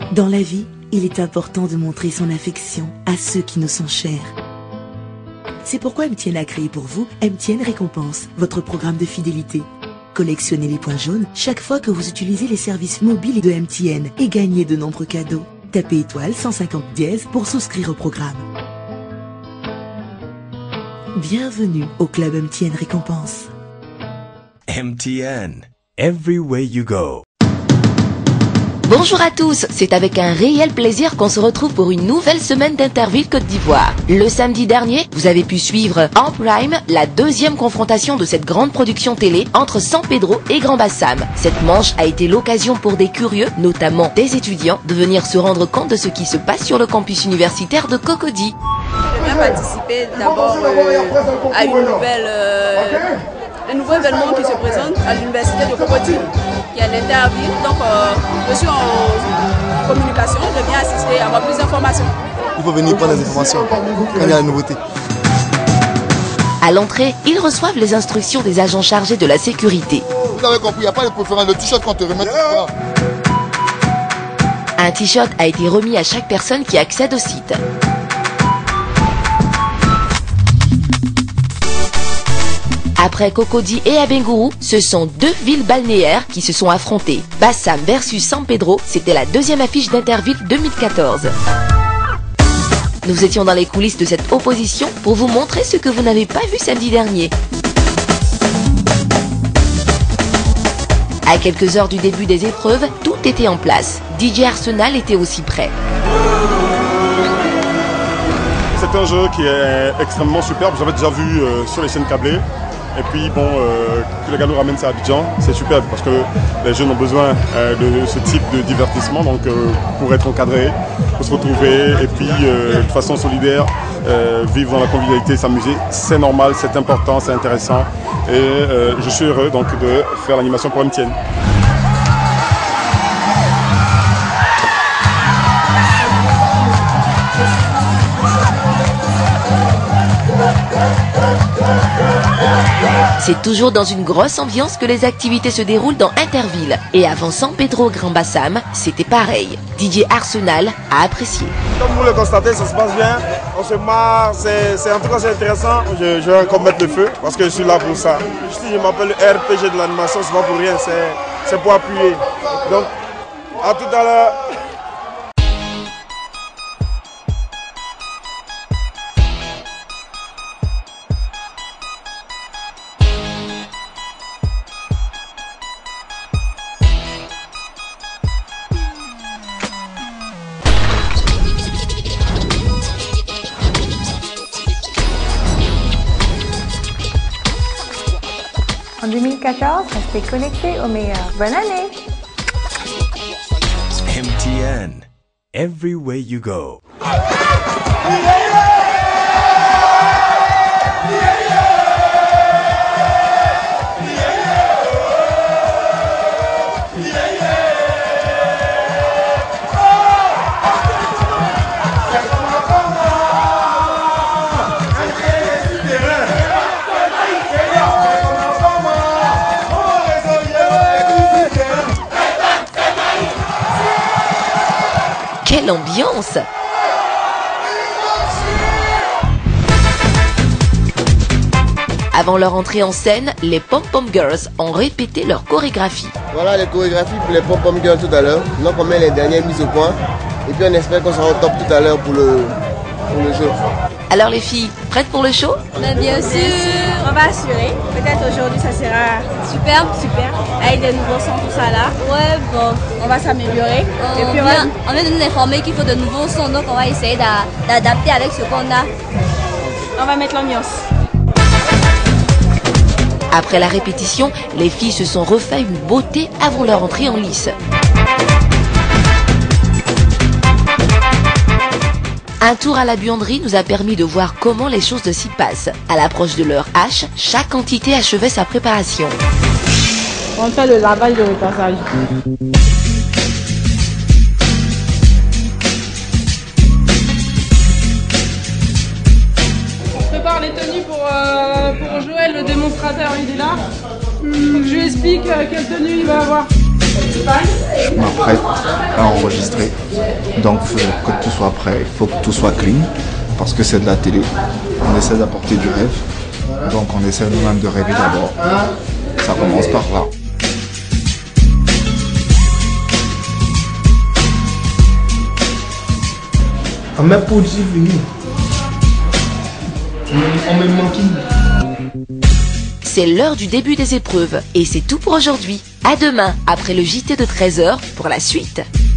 Dans la vie, il est important de montrer son affection à ceux qui nous sont chers. C'est pourquoi MTN a créé pour vous MTN Récompense, votre programme de fidélité. Collectionnez les points jaunes chaque fois que vous utilisez les services mobiles de MTN et gagnez de nombreux cadeaux. Tapez étoile 150 dièse pour souscrire au programme. Bienvenue au club MTN Récompense. MTN, every way you go. Bonjour à tous, c'est avec un réel plaisir qu'on se retrouve pour une nouvelle semaine d'Interville Côte d'Ivoire. Le samedi dernier, vous avez pu suivre en prime la deuxième confrontation de cette grande production télé entre San Pedro et Grand Bassam. Cette manche a été l'occasion pour des curieux, notamment des étudiants, de venir se rendre compte de ce qui se passe sur le campus universitaire de Cocody. Je viens participer d'abord à un nouveau événement qui se présente à l'université de Cocody, qui est à l'Interville. Donc je suis en communication, je viens assister, avoir plus d'informations. Il faut venir prendre des informations quand il y a la nouveauté. À l'entrée, ils reçoivent les instructions des agents chargés de la sécurité. Vous avez compris, il n'y a pas de préférence, le t-shirt qu'on te remet. Un t-shirt a été remis à chaque personne qui accède au site. Après Cocody et Abengourou, ce sont deux villes balnéaires qui se sont affrontées. Bassam versus San Pedro, c'était la deuxième affiche d'Interville 2014. Nous étions dans les coulisses de cette opposition pour vous montrer ce que vous n'avez pas vu samedi dernier. À quelques heures du début des épreuves, tout était en place. DJ Arsenal était aussi prêt. C'est un jeu qui est extrêmement superbe, j'avais déjà vu sur les chaînes câblées. Et puis bon, que le gars nous ramène ça à Abidjan, c'est superbe parce que les jeunes ont besoin de ce type de divertissement, donc pour être encadrés, pour se retrouver et puis de façon solidaire, vivre dans la convivialité, s'amuser, c'est normal, c'est important, c'est intéressant. Et je suis heureux donc de faire l'animation pour MTN. C'est toujours dans une grosse ambiance que les activités se déroulent dans Interville. Et avant San Pedro Grand Bassam, c'était pareil. DJ Arsenal a apprécié. Comme vous le constatez, ça se passe bien. On se marre, en tout cas c'est intéressant. Je vais encore mettre le feu parce que je suis là pour ça. Si je m'appelle RPG de l'animation, c'est pas pour rien, c'est pour appuyer. Donc, à tout à l'heure. En 2014, restez connectés au meilleur. Bonne année! MTN, every way you go. Quelle ambiance! Avant leur entrée en scène, les Pom Pom Girls ont répété leur chorégraphie. Voilà les chorégraphies pour les Pom Pom Girls tout à l'heure. Donc on met les dernières mises au point. Et puis on espère qu'on sera au top tout à l'heure pour le jeu. Alors les filles, prêtes pour le show? Bien sûr, on va assurer. Peut-être aujourd'hui ça sera super. Avec des nouveaux sons, tout ça là. Ouais, bon. On va s'améliorer. Et puis on vient de nous informer qu'il faut de nouveaux sons, donc on va essayer d'adapter avec ce qu'on a. On va mettre l'ambiance. Après la répétition, les filles se sont refait une beauté avant leur entrée en lice. Un tour à la buanderie nous a permis de voir comment les choses s'y passent. À l'approche de l'heure H, chaque entité achevait sa préparation. On fait le lavage de repassage. On prépare les tenues pour Joël, le démonstrateur, il est là. Faut que je lui explique quelle tenue il va avoir. Je m'apprête. à enregistrer. Donc il faut que tout soit prêt, il faut que tout soit clean, parce que c'est de la télé. On essaie d'apporter du rêve, donc on essaie nous-mêmes de rêver d'abord. Ça commence par là. C'est l'heure du début des épreuves et c'est tout pour aujourd'hui. À demain, après le JT de 13h pour la suite.